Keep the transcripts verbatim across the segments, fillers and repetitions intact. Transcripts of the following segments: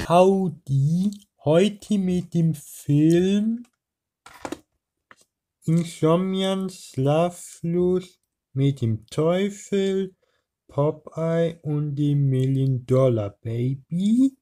Howdy, heute mit dem Film Insomniac Schlaflos mit dem Teufel, Popeye und dem Million Dollar Baby.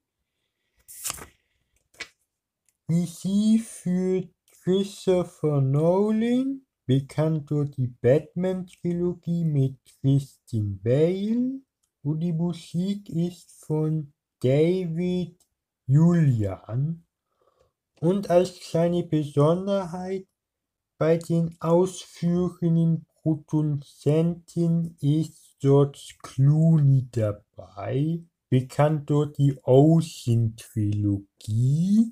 Regie führt Christopher Nolan, bekannt durch die Batman-Trilogie mit Christian Bale, und die Musik ist von David Julian. Und als kleine Besonderheit bei den ausführenden Produzenten ist George Clooney dabei, bekannt durch die Ocean-Trilogie.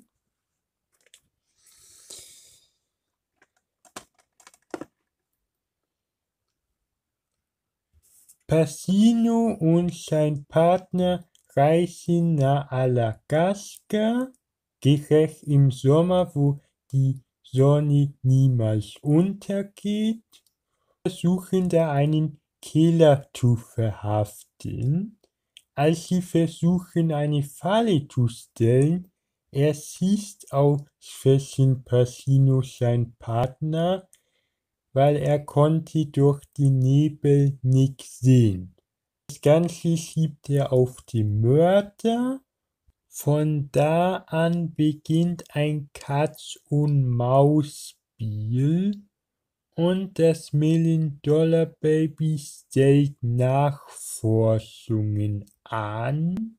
Pacino und sein Partner reisen nach Alaska, direkt im Sommer, wo die Sonne niemals untergeht, versuchen da einen Killer zu verhaften. Als sie versuchen, eine Falle zu stellen, erschießt aus Versehen Pacino sein Partner, weil er konnte durch die Nebel nichts sehen. Das Ganze schiebt er auf den Mörder. Von da an beginnt ein Katz-und-Maus-Spiel und das Million-Dollar-Baby stellt Nachforschungen an.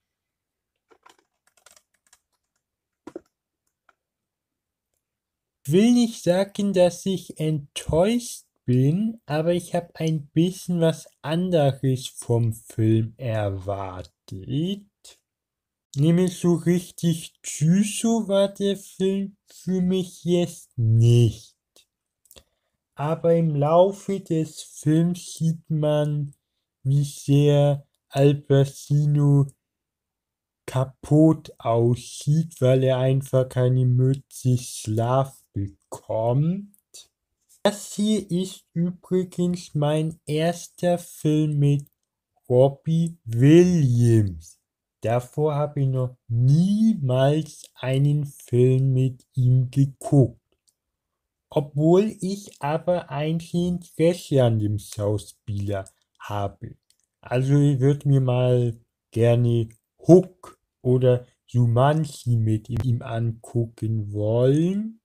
Ich will nicht sagen, dass ich enttäuscht bin, aber ich habe ein bisschen was anderes vom Film erwartet. Nämlich so richtig Psycho war der Film für mich jetzt nicht. Aber im Laufe des Films sieht man, wie sehr Al Pacino kaputt aussieht, weil er einfach keine Mütze Schlaf bekommt. Das hier ist übrigens mein erster Film mit Robbie Williams. Davor habe ich noch niemals einen Film mit ihm geguckt. Obwohl ich aber eigentlich Interesse an dem Schauspieler habe. Also ich würde mir mal gerne Hook oder Jumanji mit ihm angucken wollen.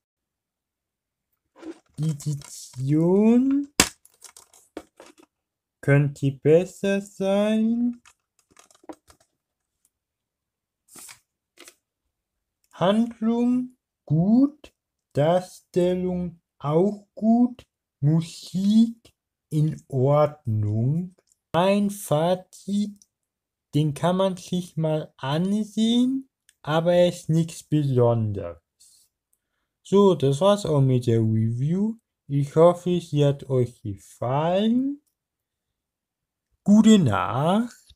Die Edition könnte besser sein. Handlung gut, Darstellung auch gut, Musik in Ordnung. Mein Fazit, den kann man sich mal ansehen, aber er ist nichts Besonderes. So, das war's auch mit der Review. Ich hoffe, sie hat euch gefallen. Gute Nacht.